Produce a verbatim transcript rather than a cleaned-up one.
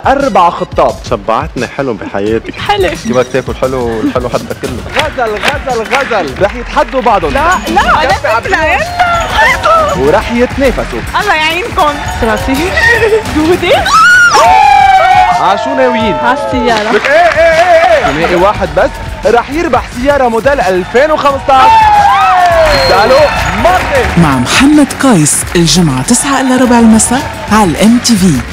أربع خطاب. شبعتني حلو بحياتك. حلو. كيف بدك تاكل حلو؟ الحلو حدا كله. غزل غزل غزل رح يتحدوا بعضهم. لا لا انا فكرة يلا ورح يتنافسوا. الله يعينكم. ثلاثين دودة عاشو ناويين؟ عالسيارة. لك ايه ايه ايه ايه ثنائي واحد بس رح يربح سيارة موديل ألفين وخمسطعش. تعالوا مرة مع محمد قايس الجمعة تسعة إلا ربع المساء على الام تي في.